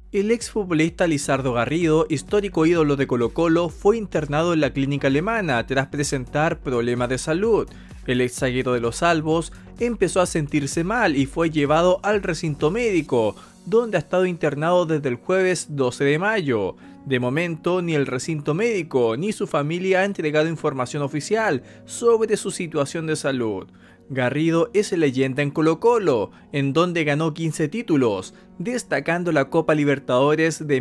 El exfutbolista Lizardo Garrido, histórico ídolo de Colo-Colo, fue internado en la clínica alemana tras presentar problemas de salud. El ex zaguero de los Albos empezó a sentirse mal y fue llevado al recinto médico, donde ha estado internado desde el jueves 12 de mayo. De momento, ni el recinto médico ni su familia ha entregado información oficial sobre su situación de salud. Garrido es leyenda en Colo-Colo, en donde ganó 15 títulos, destacando la Copa Libertadores de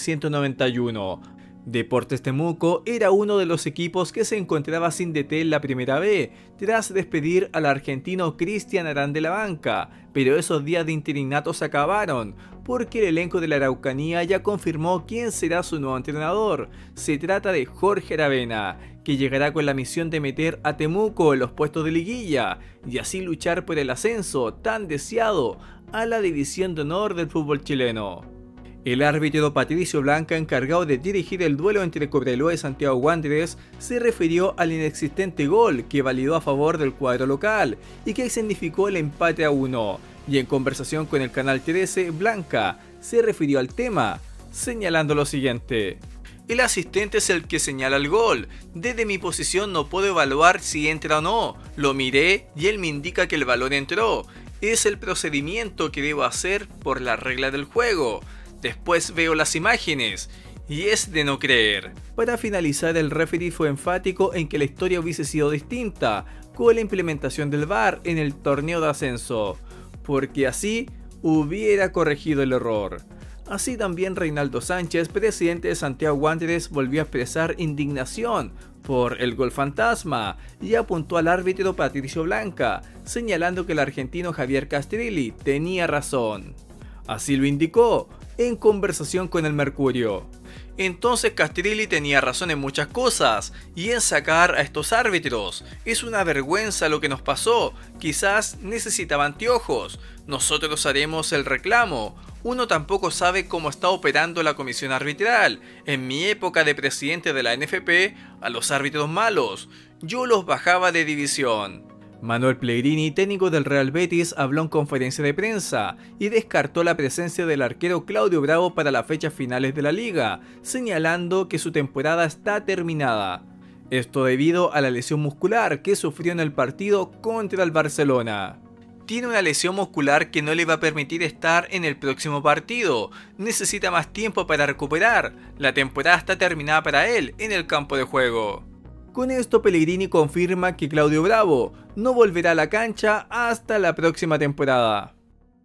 1991. Deportes Temuco era uno de los equipos que se encontraba sin DT en la Primera B, tras despedir al argentino Cristian Arán de la banca, pero esos días de interinato se acabaron, porque el elenco de la Araucanía ya confirmó quién será su nuevo entrenador. Se trata de Jorge Aravena, que llegará con la misión de meter a Temuco en los puestos de liguilla, y así luchar por el ascenso tan deseado a la división de honor del fútbol chileno. El árbitro Patricio Blanca, encargado de dirigir el duelo entre Cobreloa y Santiago Wanderers, se refirió al inexistente gol que validó a favor del cuadro local y que significó el empate a 1. Y en conversación con el canal 13, Blanca se refirió al tema, señalando lo siguiente: el asistente es el que señala el gol. Desde mi posición no puedo evaluar si entra o no. Lo miré y él me indica que el balón entró. Es el procedimiento que debo hacer por la regla del juego. Después veo las imágenes y es de no creer. Para finalizar, el referee fue enfático en que la historia hubiese sido distinta con la implementación del VAR en el torneo de ascenso, porque así hubiera corregido el error. Así también Reinaldo Sánchez, presidente de Santiago Wanderers, volvió a expresar indignación por el gol fantasma y apuntó al árbitro Patricio Blanca, señalando que el argentino Javier Castrilli tenía razón. Así lo indicó en conversación con el Mercurio. Entonces Castrilli tenía razón en muchas cosas y en sacar a estos árbitros. Es una vergüenza lo que nos pasó. Quizás necesitaba anteojos. Nosotros haremos el reclamo. Uno tampoco sabe cómo está operando la comisión arbitral. En mi época de presidente de la NFP, a los árbitros malos, yo los bajaba de división. Manuel Pellegrini, técnico del Real Betis, habló en conferencia de prensa y descartó la presencia del arquero Claudio Bravo para las fechas finales de la liga, señalando que su temporada está terminada. Esto debido a la lesión muscular que sufrió en el partido contra el Barcelona. Tiene una lesión muscular que no le va a permitir estar en el próximo partido. Necesita más tiempo para recuperar. La temporada está terminada para él en el campo de juego. Con esto, Pellegrini confirma que Claudio Bravo no volverá a la cancha hasta la próxima temporada.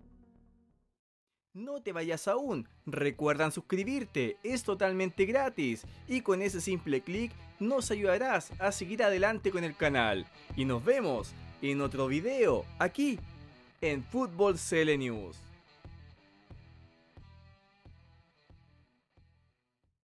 No te vayas aún, recuerda suscribirte, es totalmente gratis y con ese simple clic nos ayudarás a seguir adelante con el canal. Y nos vemos en otro video aquí en Fútbol CL News.